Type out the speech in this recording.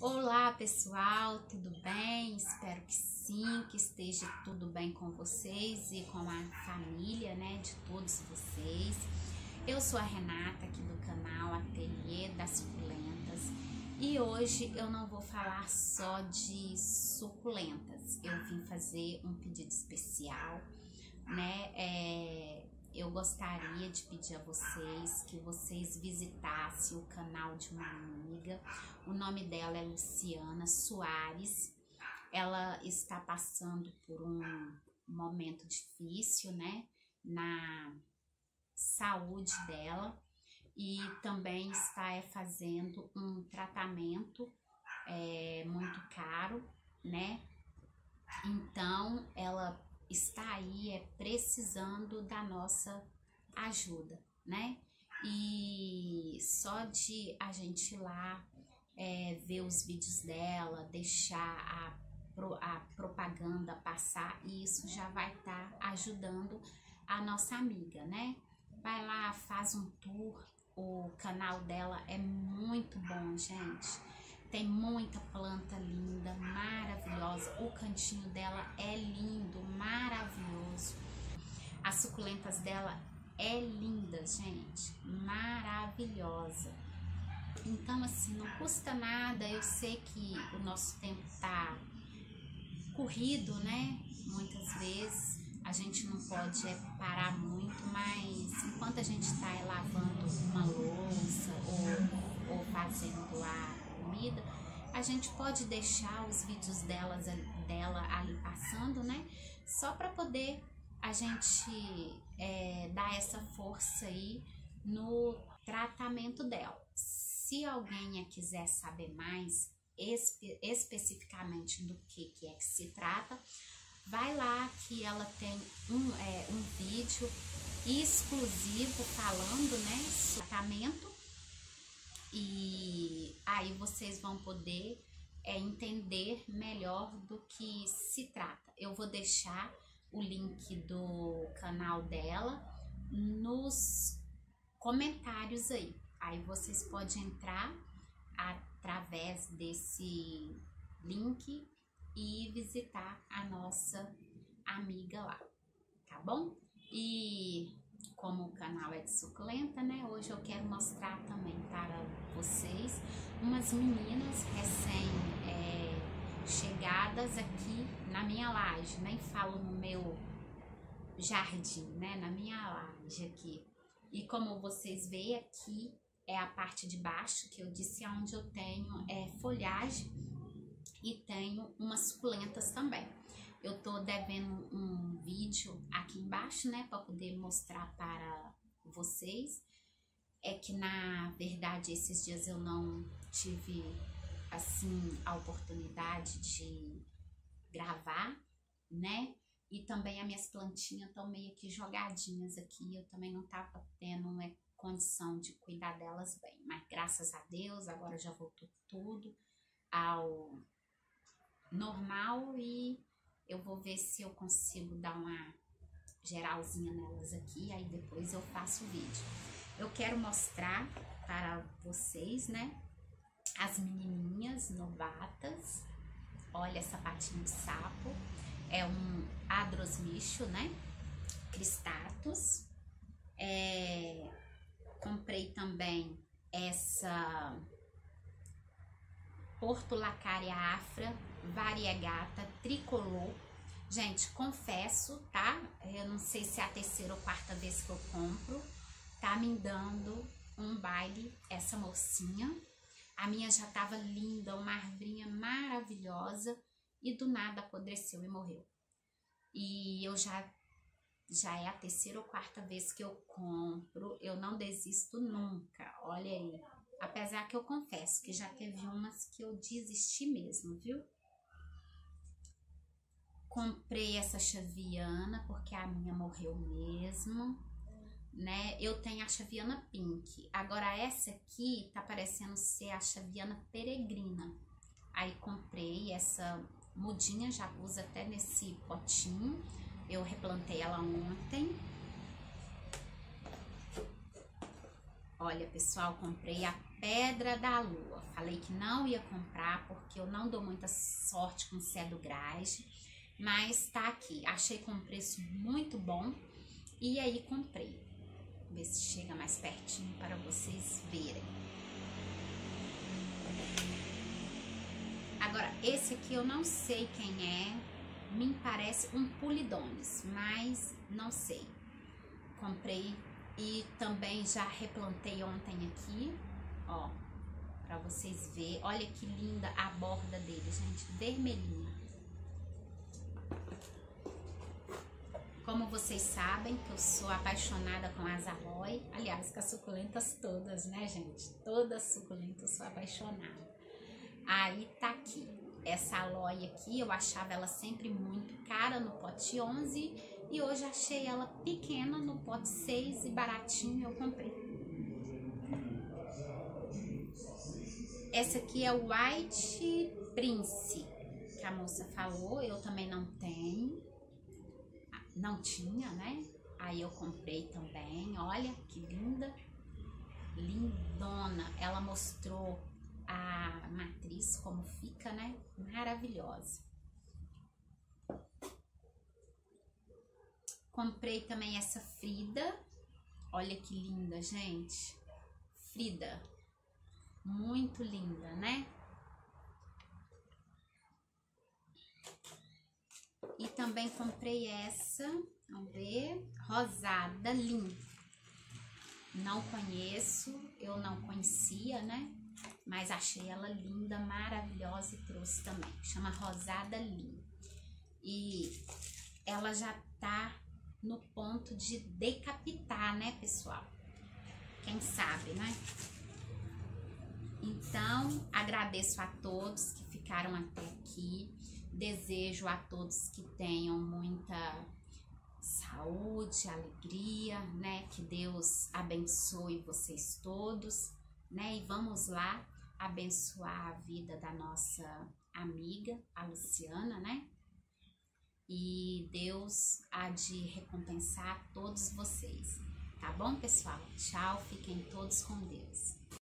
Olá pessoal, tudo bem? Espero que sim, que esteja tudo bem com vocês e com a família, né, de todos vocês. Eu sou a Renata aqui do canal Ateliê das Suculentas e hoje eu não vou falar só de suculentas. Eu vim fazer um pedido especial, né? Eu gostaria de pedir a vocês que vocês visitassem o canal de uma amiga. O nome dela é Luciana Soares. Ela está passando por um momento difícil, né, na saúde dela, e também está fazendo um tratamento muito caro, né? Então ela está aí precisando da nossa ajuda, né? E só de a gente ir lá ver os vídeos dela, deixar a propaganda passar, e isso já vai estar ajudando a nossa amiga, né? Vai lá, faz um tour. O canal dela é muito bom, gente. Tem muita planta linda, maravilhosa. O cantinho dela é lindo, maravilhoso. As suculentas dela é linda, gente, maravilhosa. Então, assim, não custa nada. Eu sei que o nosso tempo tá corrido, né? Muitas vezes a gente não pode parar muito, mas enquanto a gente tá lavando uma louça ou fazendo a comida, a gente pode deixar os vídeos dela ali passando, né? Só para poder a gente dar essa força aí no tratamento dela. Se alguém quiser saber mais especificamente do que é que se trata, vai lá que ela tem um vídeo exclusivo falando, né, sobre tratamento, e aí vocês vão poder entender melhor do que se trata. Eu vou deixar o link do canal dela nos comentários aí. Aí vocês podem entrar através desse link e visitar a nossa amiga lá, tá bom? E como o canal é de suculenta, né? Hoje eu quero mostrar também para vocês umas meninas recém-chegadas aqui na minha laje. Nem falo no meu jardim, né? Na minha laje aqui. E como vocês veem aqui, é a parte de baixo, que eu disse, onde eu tenho folhagem e tenho umas suculentas também. Eu tô devendo um vídeo aqui embaixo, né, para poder mostrar para vocês. É que na verdade esses dias eu não tive assim a oportunidade de gravar, né? E também as minhas plantinhas estão meio que jogadinhas aqui. Eu também não tava tendo condição de cuidar delas bem. Mas graças a Deus, agora já voltou tudo ao normal e eu vou ver se eu consigo dar uma geralzinha nelas aqui. Aí depois eu faço o vídeo. Eu quero mostrar para vocês, né, as menininhas novatas. Olha essa patinha de sapo. É um Adrosmicho, né? Cristatus. Comprei também essa Portulacaria afra variegata tricolor. Gente, confesso, tá? Eu não sei se é a terceira ou quarta vez que eu compro. Tá me dando um baile essa mocinha. A minha já tava linda, uma arvrinha maravilhosa, e do nada apodreceu e morreu. E eu já é a terceira ou quarta vez que eu compro. Eu não desisto nunca, olha aí. Apesar que eu confesso que já teve umas que eu desisti mesmo, viu? Comprei essa Chaviana porque a minha morreu mesmo, né? Eu tenho a Chaviana Pink. Agora essa aqui tá parecendo ser a Chaviana Peregrina. Aí comprei essa mudinha, já usa até nesse potinho. Eu replantei ela ontem. Olha, pessoal, comprei a Pedra da Lua. Falei que não ia comprar porque eu não dou muita sorte com cedo grade, mas tá aqui. Achei com um preço muito bom e aí comprei. Vou ver se chega mais pertinho para vocês verem. Agora, esse aqui eu não sei quem é, me parece um Pulidones, mas não sei. Comprei e também já replantei ontem aqui, ó, pra vocês verem. Olha que linda a borda dele, gente, vermelhinha. Como vocês sabem que eu sou apaixonada com as aloe, aliás, com as suculentas todas, né, gente? Todas suculentas eu sou apaixonada. Aí tá aqui, essa aloe aqui, eu achava ela sempre muito cara no pote 11 e hoje achei ela pequena no pote 6 e baratinho eu comprei. Essa aqui é o White Prince, que a moça falou, eu também não tenho, não tinha, né? Aí eu comprei também, olha que linda, lindona, ela mostrou a matriz como fica, né? Maravilhosa. Comprei também essa Frida. Olha que linda, gente. Frida. Muito linda, né? E também comprei essa, vamos ver, Rosada Lin. Não conheço, eu não conhecia, né? Mas achei ela linda, maravilhosa e trouxe também. Chama Rosada Lin. E ela já tá no ponto de decapitar, né, pessoal? Quem sabe, né? Então, agradeço a todos que ficaram até aqui. Desejo a todos que tenham muita saúde, alegria, né? Que Deus abençoe vocês todos, né? E vamos lá abençoar a vida da nossa amiga, a Luciana, né? E Deus há de recompensar todos vocês, tá bom, pessoal? Tchau, fiquem todos com Deus.